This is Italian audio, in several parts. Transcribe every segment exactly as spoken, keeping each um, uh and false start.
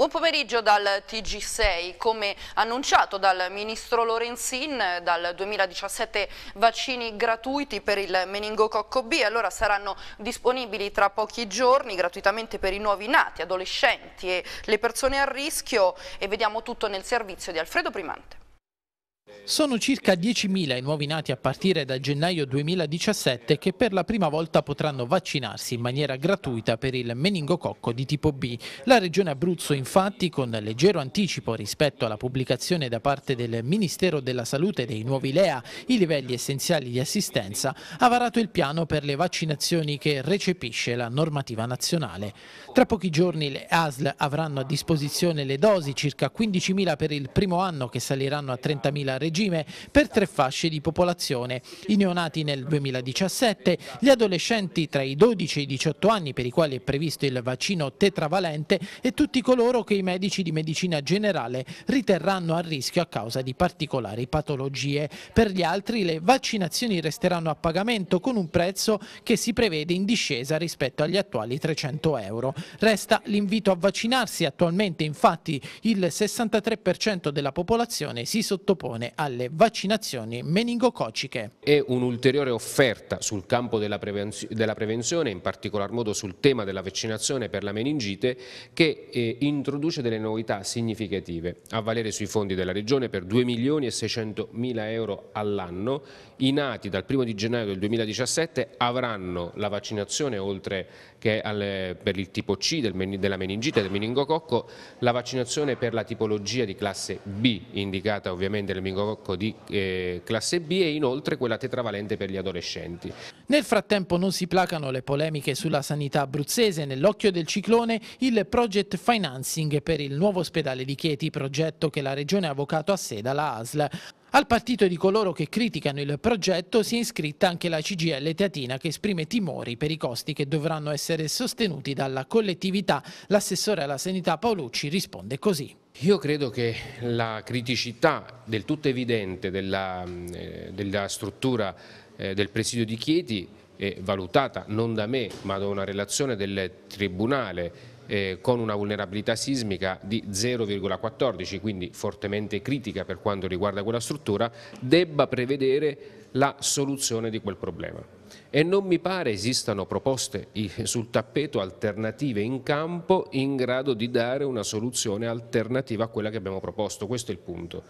Buon pomeriggio dal T G sei. Come annunciato dal ministro Lorenzin, dal duemiladiciassette vaccini gratuiti per il meningococco B, allora saranno disponibili tra pochi giorni gratuitamente per i nuovi nati, adolescenti e le persone a rischio, e vediamo tutto nel servizio di Alfredo Primante. Sono circa diecimila i nuovi nati a partire da gennaio duemiladiciassette che per la prima volta potranno vaccinarsi in maniera gratuita per il meningococco di tipo B. La Regione Abruzzo infatti, con leggero anticipo rispetto alla pubblicazione da parte del Ministero della Salute dei nuovi L E A, i livelli essenziali di assistenza, ha varato il piano per le vaccinazioni che recepisce la normativa nazionale. Tra pochi giorni le A S L avranno a disposizione le dosi, circa quindicimila per il primo anno che saliranno a trentamila a regime, per tre fasce di popolazione: i neonati nel duemiladiciassette, gli adolescenti tra i dodici e i diciotto anni per i quali è previsto il vaccino tetravalente e tutti coloro che i medici di medicina generale riterranno a rischio a causa di particolari patologie. Per gli altri le vaccinazioni resteranno a pagamento con un prezzo che si prevede in discesa rispetto agli attuali trecento euro. Resta l'invito a vaccinarsi. Attualmente infatti il sessantatré per cento della popolazione si sottopone alle vaccinazioni meningococciche. È un'ulteriore offerta sul campo della, prevenz della prevenzione, in particolar modo sul tema della vaccinazione per la meningite, che eh, introduce delle novità significative, a valere sui fondi della Regione per due milioni e seicentomila euro all'anno. I nati dal primo di gennaio del duemiladiciassette avranno la vaccinazione, oltre che al, per il tipo C del, della meningite e del meningococco, la vaccinazione per la tipologia di classe B, indicata ovviamente nel meningococco di eh, classe B, e inoltre quella tetravalente per gli adolescenti. Nel frattempo non si placano le polemiche sulla sanità abruzzese. Nell'occhio del ciclone il project financing per il nuovo ospedale di Chieti, progetto che la Regione ha avocato a sé dalla A S L. Al partito di coloro che criticano il progetto si è iscritta anche la C G I L Teatina, che esprime timori per i costi che dovranno essere sostenuti dalla collettività. L'assessore alla sanità Paolucci risponde così. Io credo che la criticità del tutto evidente della, eh, della struttura eh, del presidio di Chieti è valutata non da me ma da una relazione del Tribunale eh, con una vulnerabilità sismica di zero virgola quattordici, quindi fortemente critica per quanto riguarda quella struttura, debba prevedere la soluzione di quel problema. E non mi pare esistano proposte sul tappeto alternative in campo in grado di dare una soluzione alternativa a quella che abbiamo proposto. Questo è il punto.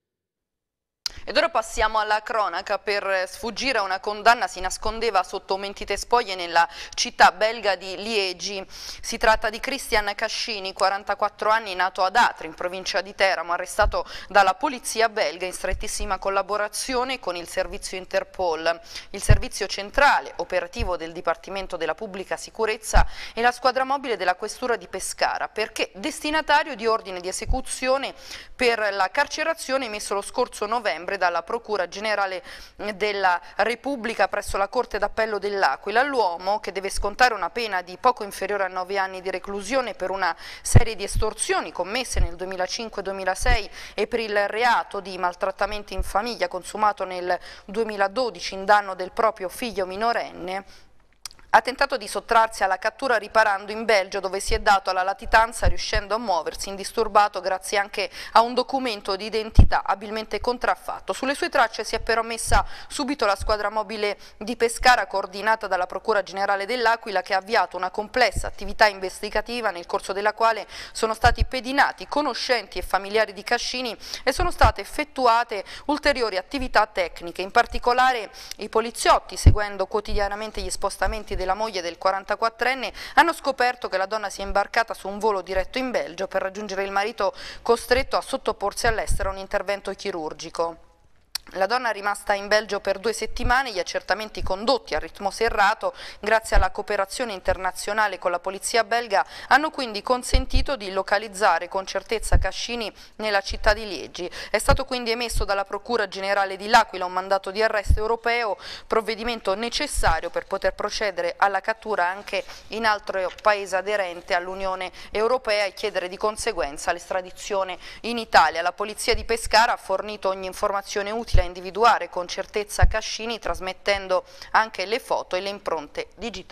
Ed ora passiamo alla cronaca. Per sfuggire a una condanna si nascondeva sotto mentite spoglie nella città belga di Liegi. Si tratta di Christian Cascini, quarantaquattro anni, nato ad Atri, in provincia di Teramo, arrestato dalla polizia belga in strettissima collaborazione con il servizio Interpol, il servizio centrale operativo del Dipartimento della Pubblica Sicurezza e la squadra mobile della Questura di Pescara, perché destinatario di ordine di esecuzione per la carcerazione emesso lo scorso novembre dalla Procura Generale della Repubblica presso la Corte d'Appello dell'Aquila. L'uomo, che deve scontare una pena di poco inferiore a nove anni di reclusione per una serie di estorsioni commesse nel duemilacinque duemilasei e per il reato di maltrattamento in famiglia consumato nel duemiladodici in danno del proprio figlio minorenne, ha tentato di sottrarsi alla cattura riparando in Belgio, dove si è dato alla latitanza riuscendo a muoversi indisturbato grazie anche a un documento di identità abilmente contraffatto. Sulle sue tracce si è però messa subito la squadra mobile di Pescara, coordinata dalla Procura Generale dell'Aquila, che ha avviato una complessa attività investigativa nel corso della quale sono stati pedinati conoscenti e familiari di Cascini e sono state effettuate ulteriori attività tecniche. In particolare i poliziotti, seguendo quotidianamente gli spostamenti della moglie del quarantaquattrenne, hanno scoperto che la donna si è imbarcata su un volo diretto in Belgio per raggiungere il marito, costretto a sottoporsi all'estero a un intervento chirurgico. La donna è rimasta in Belgio per due settimane, gli accertamenti condotti a ritmo serrato grazie alla cooperazione internazionale con la polizia belga hanno quindi consentito di localizzare con certezza Cascini nella città di Liegi. È stato quindi emesso dalla Procura Generale di L'Aquila un mandato di arresto europeo, provvedimento necessario per poter procedere alla cattura anche in altro paese aderente all'Unione Europea e chiedere di conseguenza l'estradizione in Italia. La polizia di Pescara ha fornito ogni informazione utile a individuare con certezza Cascini, trasmettendo anche le foto e le impronte digitali.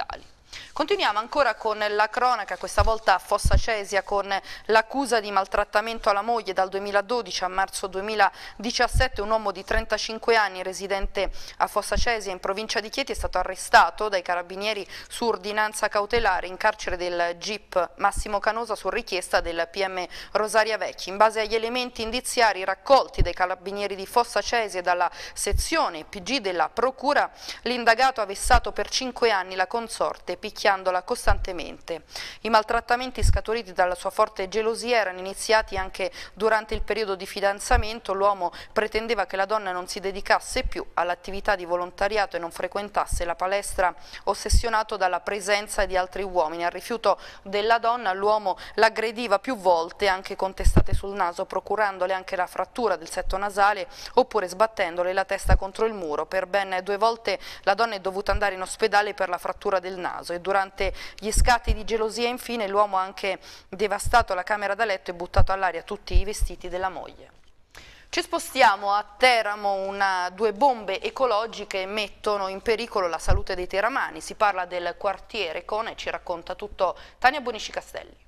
Continuiamo ancora con la cronaca, questa volta a Fossa Cesia, con l'accusa di maltrattamento alla moglie. Dal duemiladodici a marzo duemiladiciassette un uomo di trentacinque anni residente a Fossa Cesia in provincia di Chieti è stato arrestato dai carabinieri su ordinanza cautelare in carcere del G I P Massimo Canosa su richiesta del P M Rosaria Vecchi. In base agli elementi indiziari raccolti dai carabinieri di Fossa Cesia e dalla sezione P G della Procura, l'indagato ha vessato per cinque anni la consorte picchiandola costantemente. I maltrattamenti scaturiti dalla sua forte gelosia erano iniziati anche durante il periodo di fidanzamento. L'uomo pretendeva che la donna non si dedicasse più all'attività di volontariato e non frequentasse la palestra, ossessionato dalla presenza di altri uomini. Al rifiuto della donna l'uomo l'aggrediva più volte, anche con testate sul naso, procurandole anche la frattura del setto nasale oppure sbattendole la testa contro il muro. Per ben due volte la donna è dovuta andare in ospedale per la frattura del naso e durante gli scatti di gelosia infine l'uomo ha anche devastato la camera da letto e buttato all'aria tutti i vestiti della moglie. Ci spostiamo a Teramo, una, due bombe ecologiche mettono in pericolo la salute dei teramani. Si parla del quartiere Cona e ci racconta tutto Tania Bonici Castelli.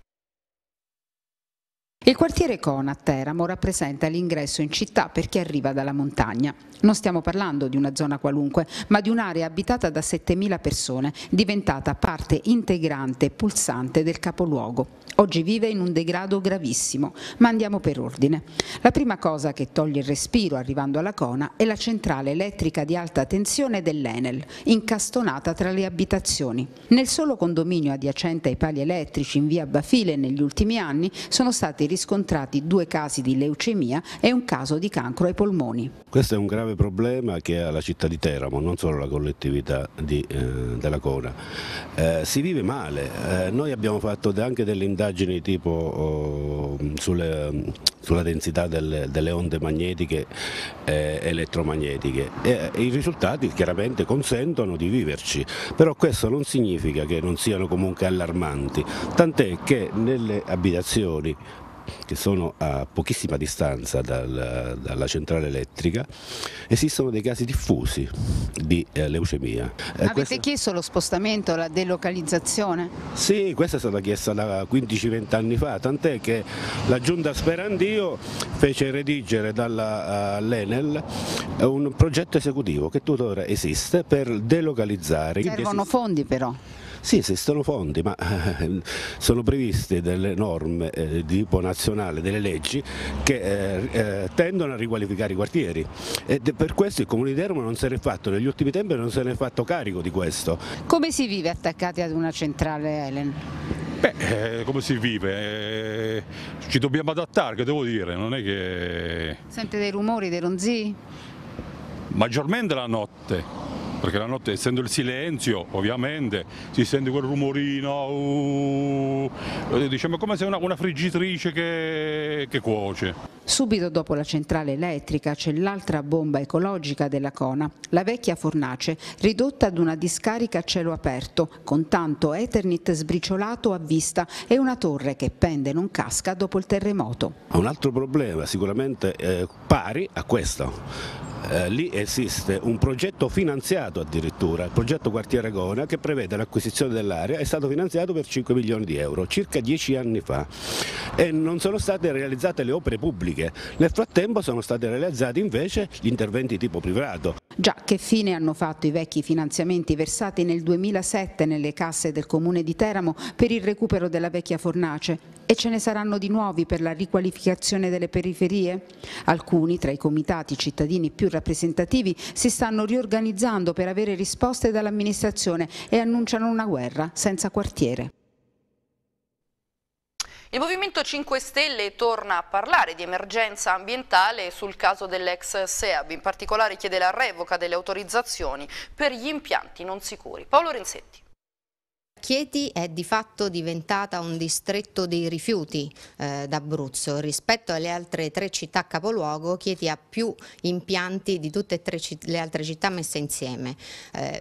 Il quartiere Cona a Teramo rappresenta l'ingresso in città per chi arriva dalla montagna. Non stiamo parlando di una zona qualunque, ma di un'area abitata da settemila persone, diventata parte integrante e pulsante del capoluogo. Oggi vive in un degrado gravissimo, ma andiamo per ordine. La prima cosa che toglie il respiro arrivando alla Cona è la centrale elettrica di alta tensione dell'Enel, incastonata tra le abitazioni. Nel solo condominio adiacente ai pali elettrici in via Bafile negli ultimi anni sono stati riscontrati due casi di leucemia e un caso di cancro ai polmoni. Questo è un grave problema che ha la città di Teramo, non solo la collettività di, eh, della Cona. Eh, si vive male, eh, noi abbiamo fatto anche delle indagini tipo oh, sulle, sulla densità delle, delle onde magnetiche e eh, elettromagnetiche e i risultati chiaramente consentono di viverci, però questo non significa che non siano comunque allarmanti, tant'è che nelle abitazioni che sono a pochissima distanza dal, dalla centrale elettrica esistono dei casi diffusi di eh, leucemia. Eh, Avete questo... chiesto lo spostamento, la delocalizzazione? Sì, questa è stata chiesta da quindici venti anni fa, tant'è che la giunta Sperandio fece redigere dall'Enel un progetto esecutivo che tuttora esiste per delocalizzare. Servono esiste... fondi però. Sì, esistono fondi, ma eh, sono previste delle norme eh, di tipo nazionale, delle leggi che eh, eh, tendono a riqualificare i quartieri e per questo il Comune di Teramo non se ne è fatto, negli ultimi tempi non se ne è fatto carico di questo. Come si vive attaccati ad una centrale Elen? Beh, eh, come si vive? Eh, ci dobbiamo adattare, che devo dire, non è che... Sente dei rumori, dei ronzii? Maggiormente la notte. Perché la notte, essendo il silenzio, ovviamente, si sente quel rumorino, uh, diciamo come se una, una friggitrice che, che cuoce. Subito dopo la centrale elettrica c'è l'altra bomba ecologica della Cona, la vecchia fornace, ridotta ad una discarica a cielo aperto, con tanto Eternit sbriciolato a vista e una torre che pende e non casca dopo il terremoto. Un altro problema sicuramente eh, pari a questo. Eh, lì esiste un progetto finanziato addirittura, il progetto Quartiere Cona, che prevede l'acquisizione dell'area, è stato finanziato per cinque milioni di euro circa dieci anni fa e non sono state realizzate le opere pubbliche, nel frattempo sono stati realizzati invece gli interventi tipo privato. Già, che fine hanno fatto i vecchi finanziamenti versati nel duemilasette nelle casse del Comune di Teramo per il recupero della vecchia fornace? E ce ne saranno di nuovi per la riqualificazione delle periferie? Alcuni, tra i comitati cittadini più rappresentativi, si stanno riorganizzando per avere risposte dall'amministrazione e annunciano una guerra senza quartiere. Il Movimento cinque Stelle torna a parlare di emergenza ambientale sul caso dell'ex SEAB, in particolare chiede la revoca delle autorizzazioni per gli impianti non sicuri. Paolo Renzetti. Chieti è di fatto diventata un distretto dei rifiuti eh, d'Abruzzo. Rispetto alle altre tre città capoluogo, Chieti ha più impianti di tutte e tre le altre città messe insieme. Eh,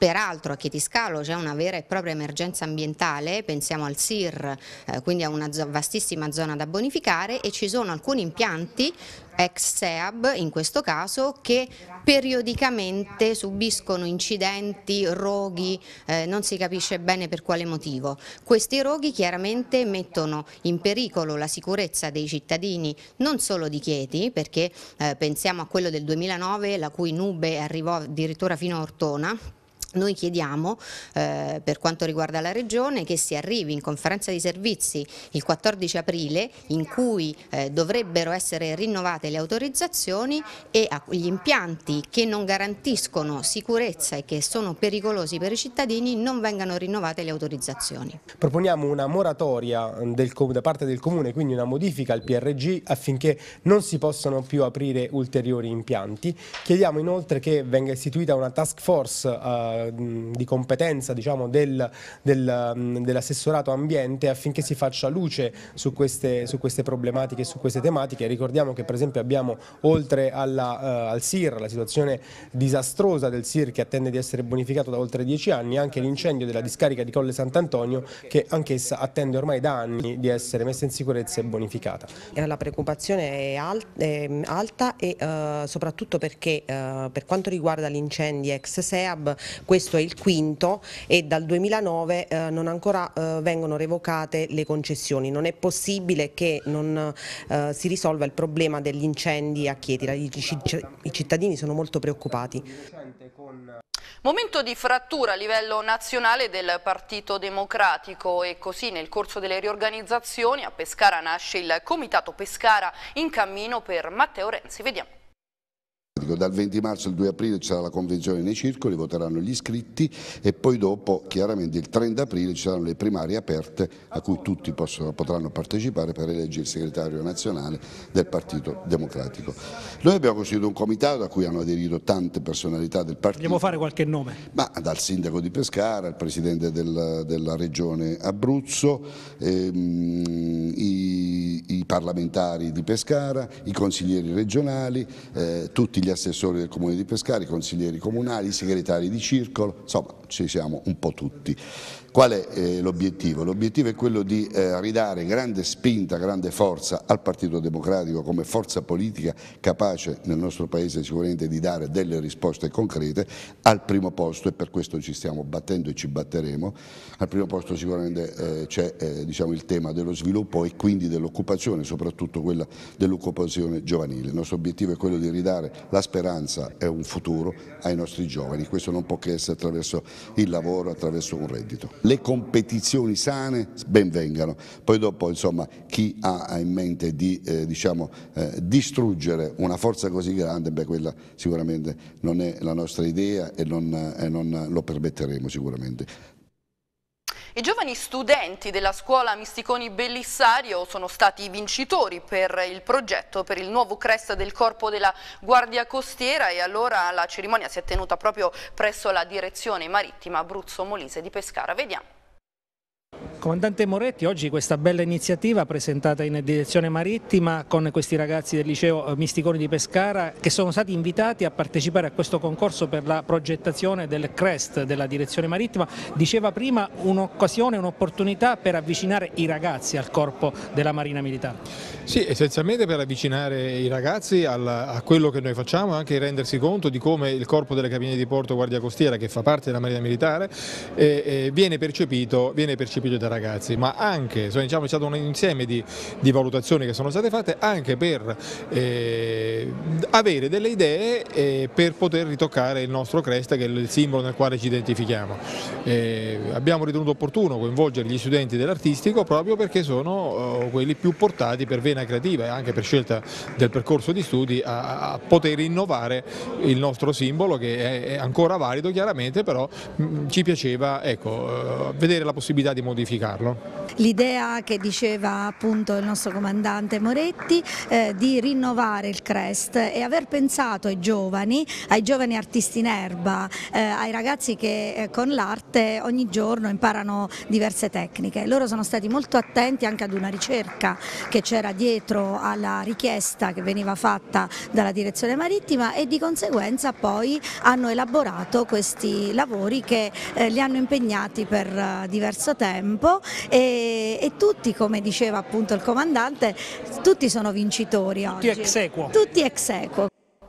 Peraltro a Chietiscalo c'è una vera e propria emergenza ambientale, pensiamo al S I R, eh, quindi a una vastissima zona da bonificare, e ci sono alcuni impianti ex SEAB in questo caso che periodicamente subiscono incidenti, roghi, eh, non si capisce bene per quale motivo. Questi roghi chiaramente mettono in pericolo la sicurezza dei cittadini, non solo di Chieti, perché eh, pensiamo a quello del duemilanove, la cui nube arrivò addirittura fino a Ortona. Noi chiediamo, eh, per quanto riguarda la Regione, che si arrivi in conferenza di servizi il quattordici aprile, in cui eh, dovrebbero essere rinnovate le autorizzazioni, e agli impianti che non garantiscono sicurezza e che sono pericolosi per i cittadini non vengano rinnovate le autorizzazioni. Proponiamo una moratoria del, da parte del Comune, quindi una modifica al P R G affinché non si possano più aprire ulteriori impianti. Chiediamo inoltre che venga istituita una task force eh, di competenza, diciamo, del, del, dell'assessorato ambiente affinché si faccia luce su queste, su queste problematiche e su queste tematiche. Ricordiamo che per esempio abbiamo, oltre alla, uh, al S I R, la situazione disastrosa del S I R che attende di essere bonificato da oltre dieci anni, anche l'incendio della discarica di Colle Sant'Antonio che anch'essa attende ormai da anni di essere messa in sicurezza e bonificata. La preoccupazione è, al, è alta e uh, soprattutto perché uh, per quanto riguarda gli incendi ex SEAB, questo è il quinto e dal duemilanove eh, non ancora eh, vengono revocate le concessioni. Non è possibile che non eh, si risolva il problema degli incendi a Chieti. I cittadini sono molto preoccupati. Momento di frattura a livello nazionale del Partito Democratico, e così nel corso delle riorganizzazioni a Pescara nasce il Comitato Pescara, in cammino per Matteo Renzi. Vediamo. Dal venti marzo al due aprile ci sarà la convenzione nei circoli, voteranno gli iscritti e poi dopo chiaramente il trenta aprile ci saranno le primarie aperte a cui tutti possono, potranno partecipare per eleggere il segretario nazionale del Partito Democratico. Noi abbiamo costituito un comitato a cui hanno aderito tante personalità del partito. Vogliamo fare qualche nome? Ma dal sindaco di Pescara, il presidente del, della regione Abruzzo, ehm, i, i parlamentari di Pescara, i consiglieri regionali, eh, tutti gli assessori del comune di Pescara, i consiglieri comunali, i segretari di circolo, insomma ci siamo un po' tutti. Qual è eh, l'obiettivo? L'obiettivo è quello di eh, ridare grande spinta, grande forza al Partito Democratico come forza politica capace nel nostro Paese sicuramente di dare delle risposte concrete. Al primo posto, e per questo ci stiamo battendo e ci batteremo, al primo posto sicuramente eh, c'è eh, diciamo, il tema dello sviluppo e quindi dell'occupazione, soprattutto quella dell'occupazione giovanile. Il nostro obiettivo è quello di ridare la speranza e un futuro ai nostri giovani. Questo non può che essere attraverso il lavoro, attraverso un reddito. Le competizioni sane ben vengano, poi dopo insomma chi ha in mente di eh, diciamo, eh, distruggere una forza così grande, beh quella sicuramente non è la nostra idea e non, eh, non lo permetteremo sicuramente. I giovani studenti della scuola Misticoni Bellissario sono stati vincitori per il progetto per il nuovo crest del corpo della Guardia Costiera, e allora la cerimonia si è tenuta proprio presso la direzione marittima Abruzzo Molise di Pescara. Vediamo. Comandante Moretti, oggi questa bella iniziativa presentata in direzione marittima con questi ragazzi del liceo Misticoni di Pescara che sono stati invitati a partecipare a questo concorso per la progettazione del crest della direzione marittima, diceva prima un'occasione, un'opportunità per avvicinare i ragazzi al corpo della Marina Militare. Sì, essenzialmente per avvicinare i ragazzi al, a quello che noi facciamo, anche rendersi conto di come il corpo delle Capitanerie di Porto Guardia Costiera, che fa parte della Marina Militare, eh, eh, viene percepito, viene percepito dai ragazzi, ma anche, diciamo, c'è stato un insieme di, di valutazioni che sono state fatte anche per eh, avere delle idee eh, per poter ritoccare il nostro crest, che è il simbolo nel quale ci identifichiamo. Eh, abbiamo ritenuto opportuno coinvolgere gli studenti dell'artistico proprio perché sono oh, quelli più portati per vena creativa e anche per scelta del percorso di studi a, a poter innovare il nostro simbolo, che è, è ancora valido chiaramente, però mh, ci piaceva ecco, uh, vedere la possibilità di modificarlo. l'idea che diceva appunto il nostro comandante Moretti eh, di rinnovare il Crest e aver pensato ai giovani, ai giovani artisti in erba, eh, ai ragazzi che eh, con l'arte ogni giorno imparano diverse tecniche. Loro sono stati molto attenti anche ad una ricerca che c'era dietro alla richiesta che veniva fatta dalla direzione marittima e di conseguenza poi hanno elaborato questi lavori che eh, li hanno impegnati per uh, diverso tempo e, e tutti, come diceva appunto il comandante, tutti sono vincitori oggi. Tutti ex equo. Tutti ex equo.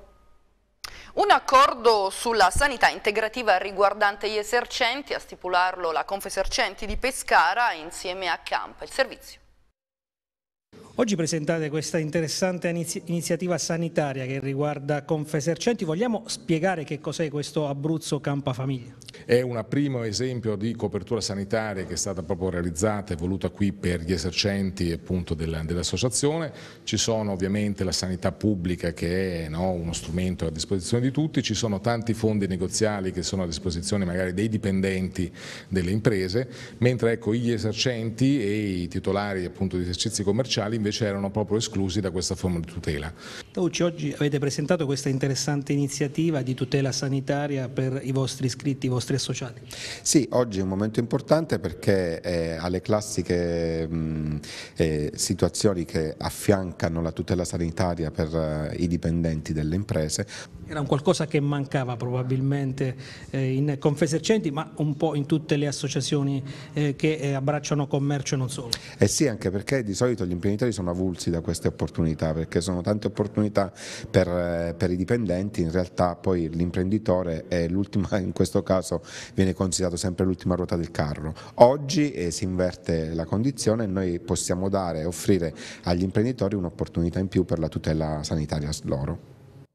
Un accordo sulla sanità integrativa riguardante gli esercenti, a stipularlo la Confesercenti di Pescara insieme a Camp, il servizio. Oggi presentate questa interessante inizi iniziativa sanitaria che riguarda Confesercenti. Vogliamo spiegare che cos'è questo Abruzzo Campa Famiglia? È un primo esempio di copertura sanitaria che è stata proprio realizzata e voluta qui per gli esercenti appunto dell'associazione. Ci sono ovviamente la sanità pubblica che è no, uno strumento a disposizione di tutti, ci sono tanti fondi negoziali che sono a disposizione magari dei dipendenti delle imprese, mentre ecco, gli esercenti e i titolari appunto di esercizi commerciali invece erano proprio esclusi da questa forma di tutela. Tauci, oggi avete presentato questa interessante iniziativa di tutela sanitaria per i vostri iscritti, i vostri associati. Sì, oggi è un momento importante perché eh, alle classiche mh, eh, situazioni che affiancano la tutela sanitaria per eh, i dipendenti delle imprese. Era un qualcosa che mancava probabilmente eh, in Confesercenti, ma un po' in tutte le associazioni eh, che eh, abbracciano commercio e non solo. Eh sì, anche perché di solito gli imprenditori sono avulsi da queste opportunità, perché sono tante opportunità per, eh, per i dipendenti, in realtà poi l'imprenditore è l'ultima, in questo caso viene considerato sempre l'ultima ruota del carro. Oggi eh, si inverte la condizione e noi possiamo dare e offrire agli imprenditori un'opportunità in più per la tutela sanitaria loro.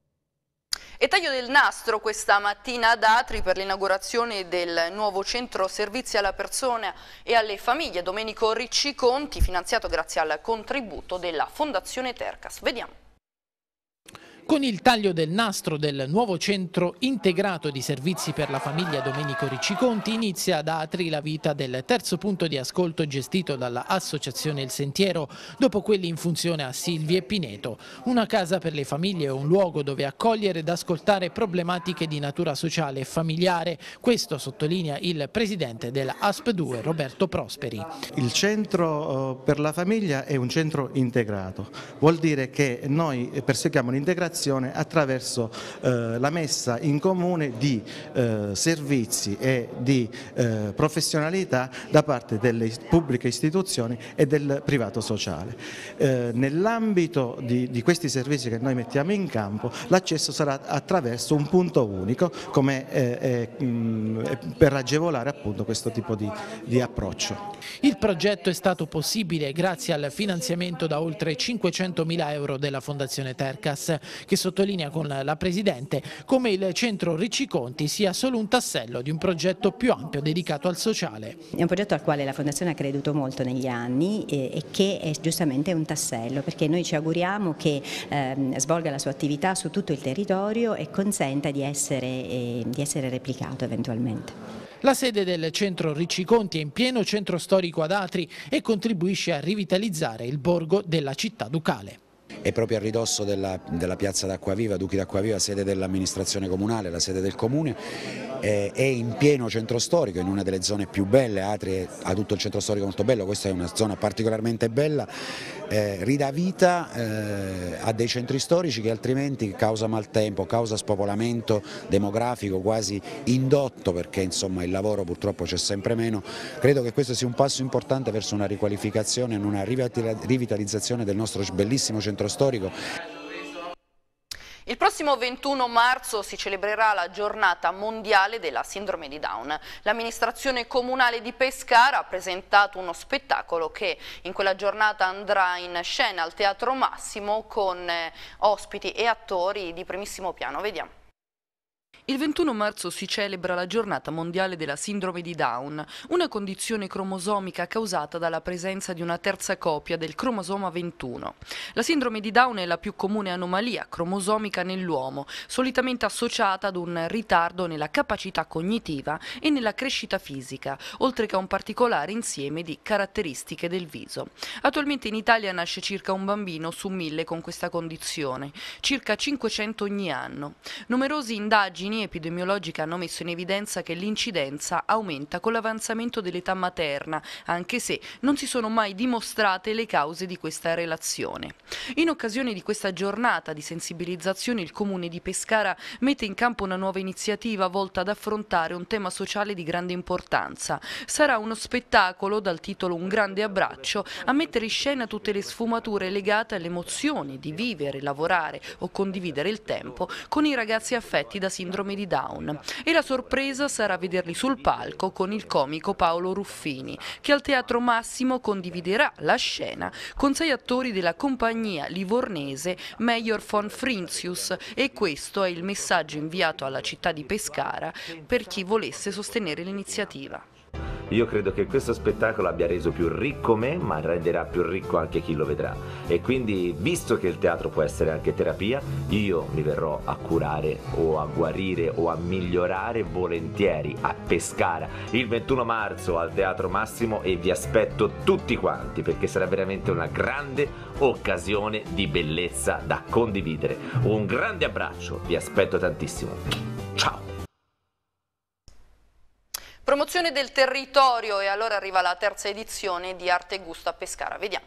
E taglio del nastro questa mattina ad Atri per l'inaugurazione del nuovo centro servizi alla persona e alle famiglie Domenico Ricciconti, finanziato grazie al contributo della Fondazione Tercas. Vediamo. Con il taglio del nastro del nuovo centro integrato di servizi per la famiglia Domenico Ricciconti inizia ad Atri la vita del terzo punto di ascolto gestito dall'Associazione Il Sentiero, dopo quelli in funzione a Silvi e Pineto. Una casa per le famiglie è un luogo dove accogliere ed ascoltare problematiche di natura sociale e familiare. Questo sottolinea il presidente della A S P due, Roberto Prosperi. Il centro per la famiglia è un centro integrato, vuol dire che noi perseguiamo l'integrazione attraverso eh, la messa in comune di eh, servizi e di eh, professionalità da parte delle pubbliche istituzioni e del privato sociale. Eh, nell'ambito di, di questi servizi che noi mettiamo in campo, l'accesso sarà attraverso un punto unico come, eh, eh, mh, per agevolare appunto questo tipo di, di approccio. Il progetto è stato possibile grazie al finanziamento da oltre cinquecentomila euro della Fondazione Tercas, che sottolinea con la Presidente come il centro Ricciconti sia solo un tassello di un progetto più ampio dedicato al sociale. È un progetto al quale la Fondazione ha creduto molto negli anni e, e che è giustamente un tassello, perché noi ci auguriamo che ehm, svolga la sua attività su tutto il territorio e consenta di essere, eh, di essere replicato eventualmente. La sede del centro Ricciconti è in pieno centro storico ad Atri e contribuisce a rivitalizzare il borgo della città ducale. È proprio a ridosso della, della piazza d'Acquaviva, Duchi d'Acquaviva, sede dell'amministrazione comunale, la sede del comune, eh, è in pieno centro storico, in una delle zone più belle. Atri ha tutto il centro storico molto bello, questa è una zona particolarmente bella, eh, ridà vita eh, a dei centri storici che altrimenti causa maltempo, causa spopolamento demografico quasi indotto, perché insomma il lavoro purtroppo c'è sempre meno. Credo che questo sia un passo importante verso una riqualificazione e una rivitalizzazione del nostro bellissimo centro storico. Il prossimo ventuno marzo si celebrerà la giornata mondiale della sindrome di Down. L'amministrazione comunale di Pescara ha presentato uno spettacolo che in quella giornata andrà in scena al Teatro Massimo con ospiti e attori di primissimo piano. Vediamo. Il ventuno marzo si celebra la giornata mondiale della sindrome di Down, una condizione cromosomica causata dalla presenza di una terza copia del cromosoma ventuno. La sindrome di Down è la più comune anomalia cromosomica nell'uomo, solitamente associata ad un ritardo nella capacità cognitiva e nella crescita fisica, oltre che a un particolare insieme di caratteristiche del viso. Attualmente in Italia nasce circa un bambino su mille con questa condizione, circa cinquecento ogni anno. Numerosi indagini epidemiologiche hanno messo in evidenza che l'incidenza aumenta con l'avanzamento dell'età materna, anche se non si sono mai dimostrate le cause di questa relazione. In occasione di questa giornata di sensibilizzazione, il Comune di Pescara mette in campo una nuova iniziativa volta ad affrontare un tema sociale di grande importanza. Sarà uno spettacolo dal titolo Un grande abbraccio a mettere in scena tutte le sfumature legate alle emozioni di vivere, lavorare o condividere il tempo con i ragazzi affetti da sindrome di Down, e la sorpresa sarà vederli sul palco con il comico Paolo Ruffini, che al Teatro Massimo condividerà la scena con sei attori della compagnia livornese Mayor von Frintzius, e questo è il messaggio inviato alla città di Pescara per chi volesse sostenere l'iniziativa. Io credo che questo spettacolo abbia reso più ricco me, ma renderà più ricco anche chi lo vedrà. E quindi, visto che il teatro può essere anche terapia, io mi verrò a curare o a guarire o a migliorare volentieri a Pescara il ventuno marzo al Teatro Massimo, e vi aspetto tutti quanti perché sarà veramente una grande occasione di bellezza da condividere. Un grande abbraccio, vi aspetto tantissimo. Ciao! Promozione del territorio, e allora arriva la terza edizione di Arte e Gusto a Pescara. Vediamo.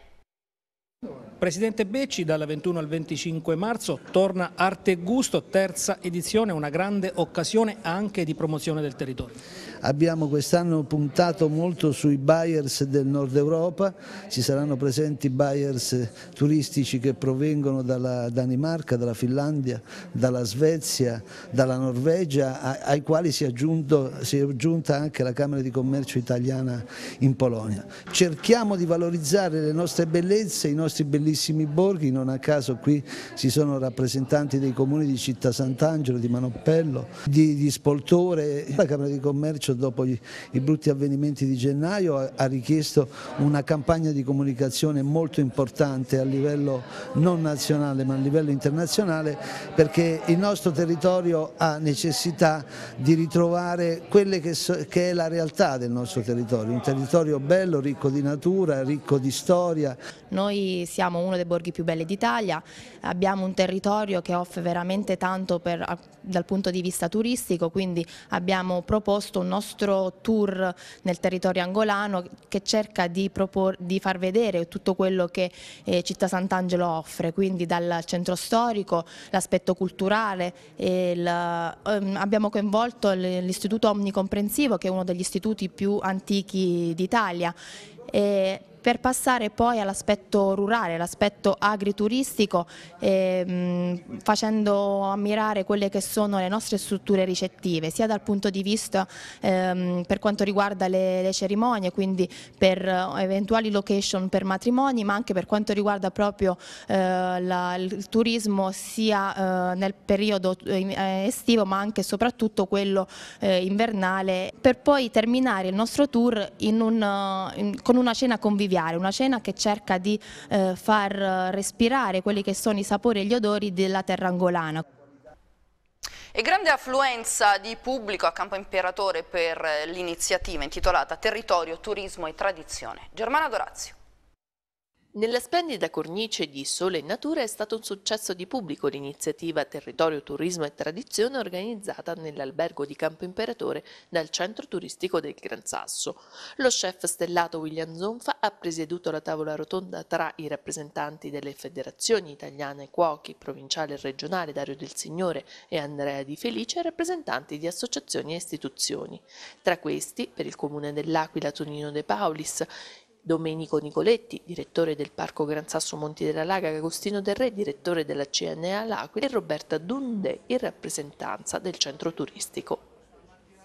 Presidente Becci, dal ventuno al venticinque marzo torna Arte e Gusto, terza edizione, una grande occasione anche di promozione del territorio. Abbiamo quest'anno puntato molto sui buyers del Nord Europa, ci saranno presenti buyers turistici che provengono dalla Danimarca, dalla Finlandia, dalla Svezia, dalla Norvegia, ai quali si è, aggiunto, si è aggiunta anche la Camera di Commercio italiana in Polonia. Cerchiamo di valorizzare le nostre bellezze, i nostri bellissimi borghi, non a caso qui ci sono rappresentanti dei comuni di Città Sant'Angelo, di Manoppello, di, di Spoltore. La Camera di Commercio, dopo gli, i brutti avvenimenti di gennaio, ha, ha richiesto una campagna di comunicazione molto importante a livello non nazionale ma a livello internazionale, perché il nostro territorio ha necessità di ritrovare quelle che, so, che è la realtà del nostro territorio, un territorio bello, ricco di natura, ricco di storia. Noi siamo uno dei borghi più belli d'Italia, abbiamo un territorio che offre veramente tanto per, dal punto di vista turistico, quindi abbiamo proposto un nostro tour nel territorio angolano che cerca di, propor, di far vedere tutto quello che eh, Città Sant'Angelo offre, quindi dal centro storico, l'aspetto culturale, il, ehm, abbiamo coinvolto l'Istituto Omnicomprensivo, che è uno degli istituti più antichi d'Italia, e per passare poi all'aspetto rurale, l'aspetto agrituristico, ehm, facendo ammirare quelle che sono le nostre strutture ricettive, sia dal punto di vista ehm, per quanto riguarda le, le cerimonie, quindi per uh, eventuali location per matrimoni, ma anche per quanto riguarda proprio eh, la, il turismo sia eh, nel periodo eh, estivo, ma anche e soprattutto quello eh, invernale, per poi terminare il nostro tour in un, in, con una cena conviviale. Una cena che cerca di eh, far respirare quelli che sono i sapori e gli odori della terra angolana. E grande affluenza di pubblico a Campo Imperatore per l'iniziativa intitolata Territorio, Turismo e Tradizione. Germana Dorazio. Nella splendida cornice di Sole e Natura è stato un successo di pubblico l'iniziativa Territorio, Turismo e Tradizione organizzata nell'albergo di Campo Imperatore dal centro turistico del Gran Sasso. Lo chef stellato William Zonfa ha presieduto la tavola rotonda tra i rappresentanti delle federazioni italiane cuochi, provinciale e regionale Dario Del Signore e Andrea Di Felice, e rappresentanti di associazioni e istituzioni. Tra questi, per il comune dell'Aquila, Tonino De Paulis, Domenico Nicoletti, direttore del Parco Gran Sasso Monti della Laga, Agostino Del Re, direttore della C N A L'Aquila, e Roberta Dundè, in rappresentanza del centro turistico.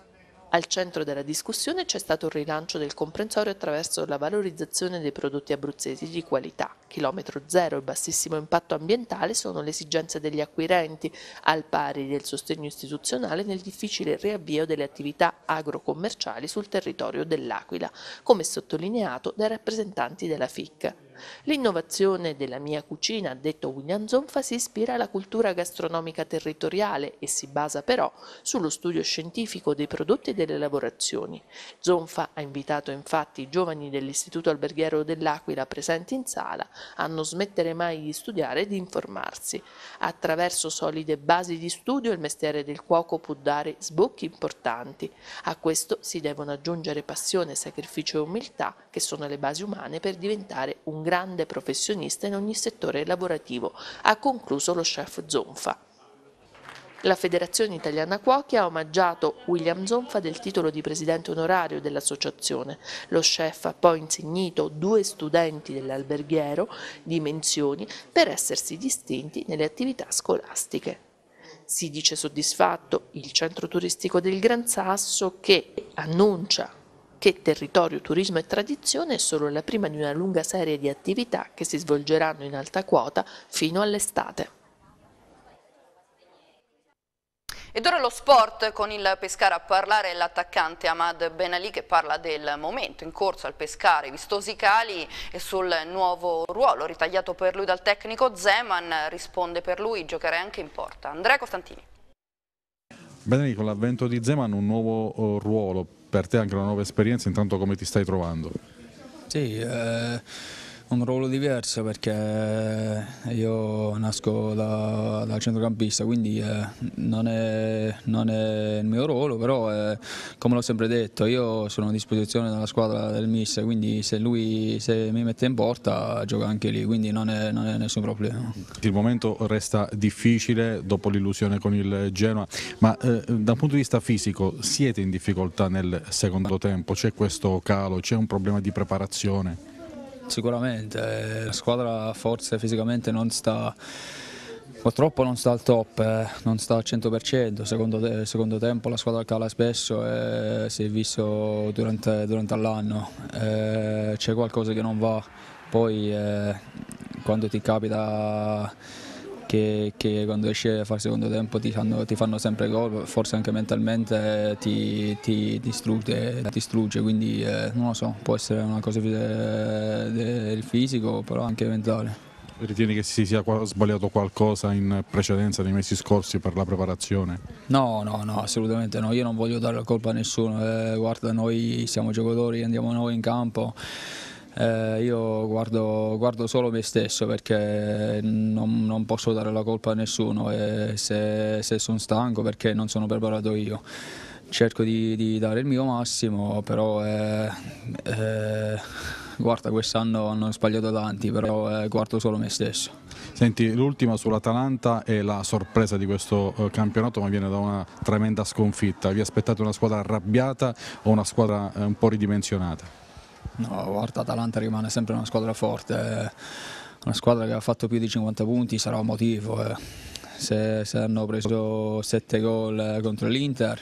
Al centro della discussione c'è stato il rilancio del comprensorio attraverso la valorizzazione dei prodotti abruzzesi di qualità. Chilometro zero e bassissimo impatto ambientale sono le esigenze degli acquirenti, al pari del sostegno istituzionale nel difficile riavvio delle attività agrocommerciali sul territorio dell'Aquila, come sottolineato dai rappresentanti della F I C. L'innovazione della mia cucina, ha detto William Zonfa, si ispira alla cultura gastronomica territoriale e si basa però sullo studio scientifico dei prodotti e delle lavorazioni. Zonfa ha invitato infatti i giovani dell'Istituto Alberghiero dell'Aquila presenti in sala a non smettere mai di studiare e di informarsi. Attraverso solide basi di studio il mestiere del cuoco può dare sbocchi importanti. A questo si devono aggiungere passione, sacrificio e umiltà, che sono le basi umane per diventare un grande professionista in ogni settore lavorativo, ha concluso lo chef Zonfa. La Federazione Italiana Cuochi ha omaggiato William Zonfa del titolo di presidente onorario dell'associazione. Lo chef ha poi insignito due studenti dell'Alberghiero di menzioni per essersi distinti nelle attività scolastiche. Si dice soddisfatto il centro turistico del Gran Sasso, che annuncia che Territorio Turismo e Tradizione è solo la prima di una lunga serie di attività che si svolgeranno in alta quota fino all'estate. Ed ora lo sport, con il Pescara a parlare l'attaccante Ahmad Ben Ali, che parla del momento in corso al Pescara, i vistosi cali e sul nuovo ruolo ritagliato per lui dal tecnico Zeman. Risponde: per lui giocare anche in porta. Andrea Costantini. Ben Ali, con l'avvento di Zeman un nuovo ruolo, per te anche una nuova esperienza, intanto come ti stai trovando? Sì, eh, un ruolo diverso perché io nasco da, da centrocampista, quindi eh, non, è, non è il mio ruolo, però eh, come l'ho sempre detto io sono a disposizione della squadra del mister, quindi se lui se mi mette in porta gioca anche lì, quindi non è, non è nessun problema. Il momento resta difficile dopo l'illusione con il Genoa, ma eh, da un punto di vista fisico siete in difficoltà nel secondo tempo? C'è questo calo, c'è un problema di preparazione? Sicuramente, la squadra forse fisicamente non sta, purtroppo non sta al top, eh, non sta al cento per cento, secondo, te, secondo tempo la squadra cala spesso e si è visto durante, durante l'anno, eh, c'è qualcosa che non va, poi eh, quando ti capita Che, che quando esci a fare secondo tempo ti fanno, ti fanno sempre gol, forse anche mentalmente ti, ti distrugge, ti distrugge, quindi eh, non lo so, può essere una cosa del fisico, però anche mentale. Ritieni che si sia sbagliato qualcosa in precedenza nei mesi scorsi per la preparazione? No, no, no, assolutamente no, io non voglio dare la colpa a nessuno, eh, guarda, noi siamo giocatori, andiamo noi in campo. Eh, io guardo, guardo solo me stesso perché non, non posso dare la colpa a nessuno e se, se sono stanco perché non sono preparato io. Cerco di, di dare il mio massimo, però eh, eh, guarda, quest'anno hanno sbagliato tanti, però eh, guardo solo me stesso. Senti, l'ultima sull'Atalanta è la sorpresa di questo eh, campionato, ma viene da una tremenda sconfitta. Vi aspettate una squadra arrabbiata o una squadra eh, un po' ridimensionata? No, guarda, Atalanta rimane sempre una squadra forte, una squadra che ha fatto più di cinquanta punti, sarà un motivo. Eh. Se, se hanno preso sette gol contro l'Inter,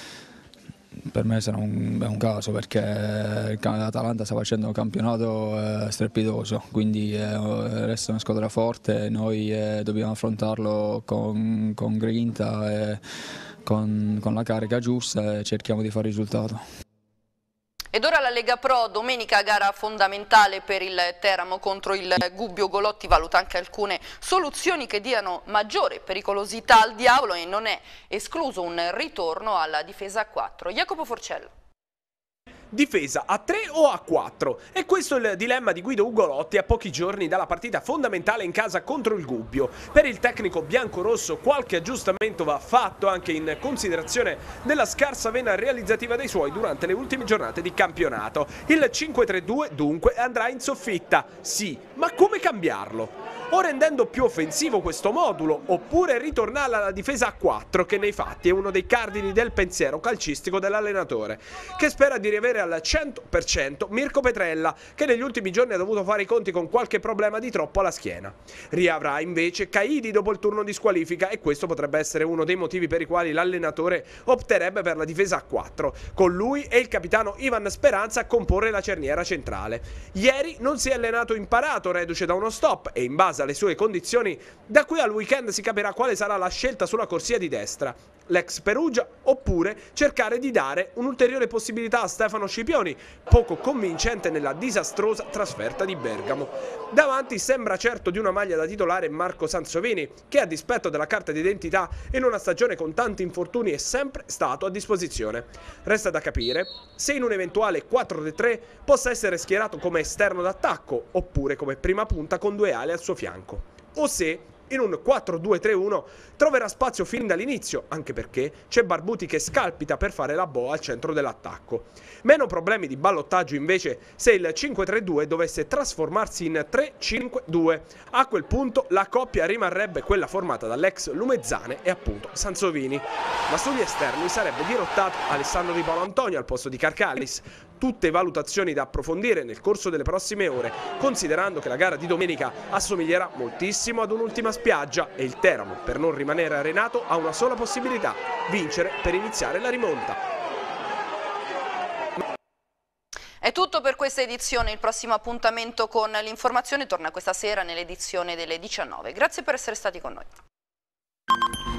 per me sarà un, è un caso perché l'Atalanta sta facendo un campionato eh, strepitoso, quindi eh, resta una squadra forte e noi eh, dobbiamo affrontarlo con, con grinta e con, con la carica giusta e cerchiamo di fare risultato. Ed ora la Lega Pro, domenica gara fondamentale per il Teramo contro il Gubbio. Golotti valuta anche alcune soluzioni che diano maggiore pericolosità al diavolo e non è escluso un ritorno alla difesa a quattro. Jacopo Forcello. Difesa a tre o a quattro? E questo è il dilemma di Guido Ugolotti a pochi giorni dalla partita fondamentale in casa contro il Gubbio. Per il tecnico biancorosso qualche aggiustamento va fatto anche in considerazione della scarsa vena realizzativa dei suoi durante le ultime giornate di campionato. Il cinque tre due dunque andrà in soffitta, sì, ma come cambiarlo? o rendendo più offensivo questo modulo, oppure ritornare alla difesa a quattro, che nei fatti è uno dei cardini del pensiero calcistico dell'allenatore, che spera di riavere al cento per cento Mirko Petrella, che negli ultimi giorni ha dovuto fare i conti con qualche problema di troppo alla schiena. Riavrà invece Caidi dopo il turno di squalifica, e questo potrebbe essere uno dei motivi per i quali l'allenatore opterebbe per la difesa a quattro, con lui e il capitano Ivan Speranza a comporre la cerniera centrale. Ieri non si è allenato imparato, reduce da uno stop, e in base alle sue condizioni da qui al weekend si capirà quale sarà la scelta sulla corsia di destra, l'ex Perugia, oppure cercare di dare un'ulteriore possibilità a Stefano Scipioni, poco convincente nella disastrosa trasferta di Bergamo. Davanti sembra certo di una maglia da titolare Marco Sansovini, che a dispetto della carta d'identità in una stagione con tanti infortuni è sempre stato a disposizione. Resta da capire se in un eventuale quattro tre tre possa essere schierato come esterno d'attacco oppure come prima punta con due ali al suo fianco, o se in un quattro due tre uno troverà spazio fin dall'inizio, anche perché c'è Barbuti che scalpita per fare la boa al centro dell'attacco. Meno problemi di ballottaggio invece se il cinque tre due dovesse trasformarsi in tre cinque due. A quel punto la coppia rimarrebbe quella formata dall'ex Lumezzane e appunto Sansovini. Ma sugli esterni sarebbe dirottato Alessandro Di Paolo Antonio al posto di Carcallis. Tutte valutazioni da approfondire nel corso delle prossime ore, considerando che la gara di domenica assomiglierà moltissimo ad un'ultima spiaggia e il Teramo, per non rimanere arenato, ha una sola possibilità: vincere per iniziare la rimonta. È tutto per questa edizione, il prossimo appuntamento con l'informazione torna questa sera nell'edizione delle diciannove. Grazie per essere stati con noi.